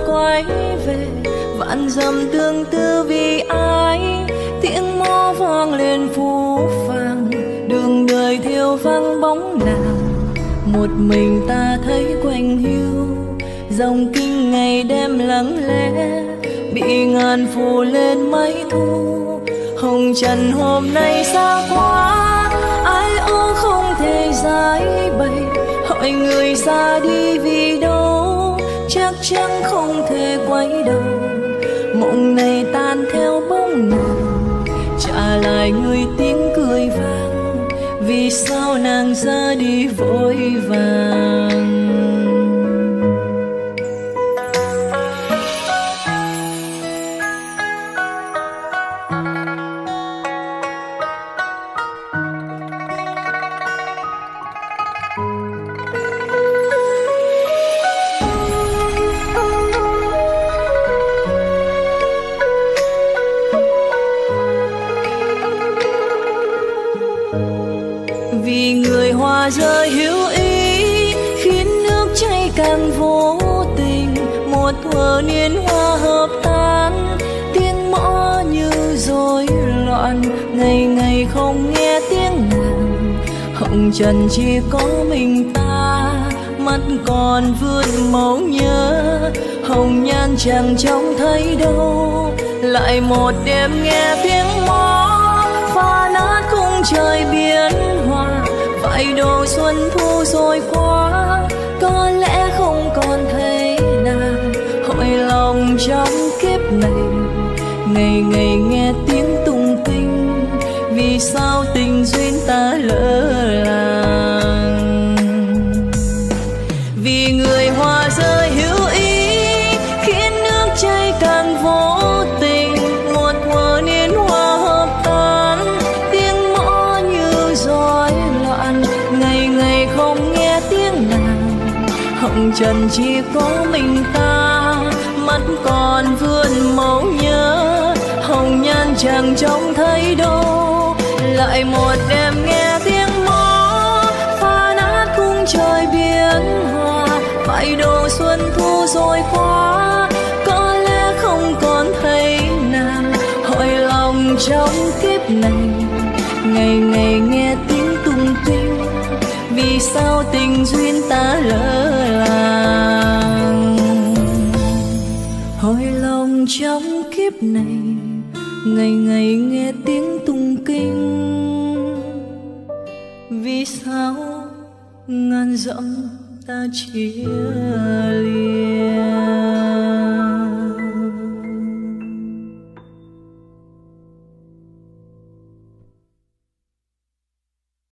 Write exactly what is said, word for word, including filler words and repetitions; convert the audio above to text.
quay về, vạn dặm tương tư vì ai. Tiếng mõ vang lên phũ phàng, đường đời theo vắng bóng nàng. Một mình ta thấy quạnh hiu, dòng kinh ngày đêm lặng lẽ, bị ngàn phủ lên mấy thu. Hồng trần hôm nay xa quá, ai ố không thể giải bày. Hỏi người ra đi vì đâu, chắc chắn không thể quay đầu. Mộng này tan theo bóng nàng, trả lại người tiếng cười vang. Vì sao nàng ra đi vội vàng? Vì người hoa rơi hữu ý, khiến nước chảy càng vô tình. Một thuở niên hoa hợp tan, tiếng mõ như rối loạn. Ngày ngày không nghe tiếng nàng, hồng trần chỉ có mình ta. Mắt còn vương màu nhớ, hồng nhan chẳng trông thấy đâu. Lại một đêm nghe tiếng mõ, pha nát khung trời biến hòa. Phải độ xuân thu rồi qua, có lẽ không còn thấy nàng. Hỏi lòng trong kiếp này, ngày ngày nghe tiếng tụng kinh. Vì sao tình duyên ta lỡ làng? Vì người hoa rơi hữu ý, khiến nước chảy càng vô tình. Một thuở niên hoa hợp tan, tiếng mõ như rối loạn. Ngày ngày không nghe tiếng nàng, hồng trần chỉ có mình ta. Mắt còn vươn màu nhớ, hồng nhan chẳng trông thấy đâu. Lại một đêm nghe tiếng mõ, pha nát khung trời biến hòa. Phải độ xuân thu rồi qua, có lẽ không còn thấy nàng. Hỏi lòng trong kiếp này, ngày ngày nghe tiếng tụng kinh. Vì sao tình duyên ta lỡ làng? Hỏi lòng trong kiếp này, ngày ngày nghe tiếng tụng kinh. Vì sao ngàn dặm ta chia